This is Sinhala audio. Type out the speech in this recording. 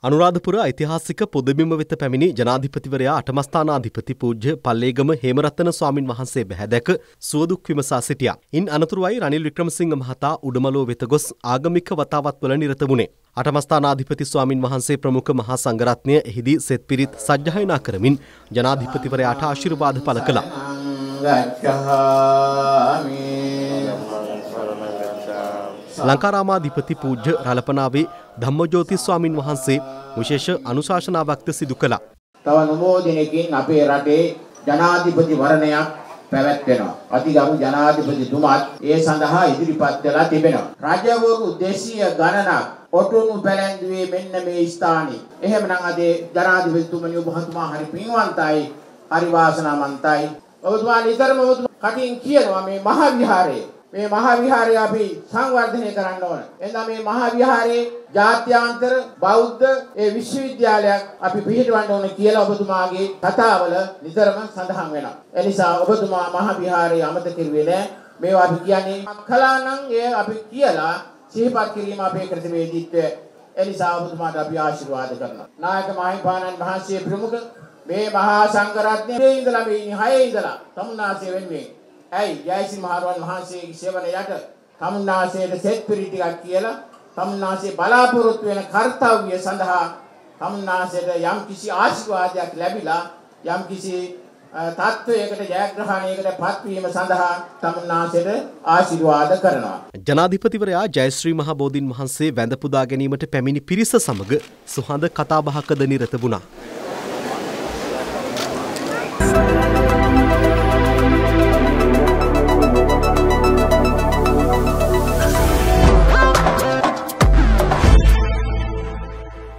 අනුරාධපුර ඓතිහාසික පුදබිම වෙත පැමිණි ජනාධිපතිවරයා අටමස්ථානාධිපති පූජ්‍ය පල්ලේගම හේමරත්න ස්වාමින් වහන්සේ බැහැදැක සුවදුක් විමසා සිටියා. ඉන් අනතුරුවයි රනිල් වික්‍රමසිංහ මහතා උඩමළුව වෙත ගොස් ආගමික වතාවත්වල නිරත වුණේ. අටමස්ථානාධිපති ස්වාමින් වහන්සේ ප්‍රමුඛ මහා සංඝරත්නය එහිදී සෙත් පිරිත් සජ්ජායනා කරමින් ජනාධිපතිවරයාට ආශිර්වාද පළ කළා. ලංකාරාමාධිපති පූජ්‍ය රලපනාවේ ධම්මජෝති ස්වාමින් වහන්සේ විශේෂ අනුශාසනාවක්ද සිදු කළා. තව නමෝදිනකින් අපේ රටේ ජනාධිපති වරණයක් පැවැත්වෙනවා. අතිගරු ජනාධිපතිතුමාත් ඒ සඳහා ඉදිරිපත් වෙලා තිබෙනවා. රජවරු 200 ගණනක් ඔටුනු පැලැන්දුවේ මෙන්න මේ ස්ථානයේ. එහෙමනම් අද ජනාධිපතිතුමනි ඔබතුමා හරි පින්වන්තයි, හරි වාසනාවන්තයි. ඔබතුමා නිතරම කටින් කියනවා මේ මහා විහාරයේ මේ මහා විහාරය අපි සංවර්ධනය කරන්න ඕන. එහෙනම් මේ මහා විහාරයේ ජාත්‍යන්තර බෞද්ධ විශ්වවිද්‍යාලයක් අපි පිහිටවන්න ඕන කියලා ඔබතුමාගේ කතාවල නිතරම සඳහන් වෙනවා. ඒ නිසා ඔබතුමා මහා විහාරය අමතක කරුවේ නැහැ. මේවා අපි කියන්නේ කළා නම් ඒ අපි කියලා සිහිපත් කිරීම අපේ ක්‍රමවේදීත්වය. ඒ නිසා ඔබතුමාට අපි ආශිර්වාද කරනවා. නායක මහින්පාණන් වහන්සේ ප්‍රමුඛ මේ මහා සංඝරත්නයේ ඉඳලා මේ 6 ඉඳලා තමුන්නාසේ වෙන්නේ ඇයි ජයසිංහ මහරහතන් වහන්සේගේ සේවන යට තමුන්නාසේට සෙත් පිරි ටිකක් කියලා තමුන්නාසේ බලාපොරොත්තු වෙන කාර්යය සඳහා තමුන්නාසේට යම් කිසි ආශිර්වාදයක් ලැබිලා යම් කිසි තත්වයකට ජයග්‍රහණයකට පත්වීම සඳහා තමුන්නාසේට ආශිර්වාද කරනවා. ජනාධිපතිවරයා ජයශ්‍රී මහ බෝධීන් වහන්සේ වැඳ පුදා ගැනීමට පැමිණි පිරිස සමග සුහඳ කතාබහකද නිරත වුණා.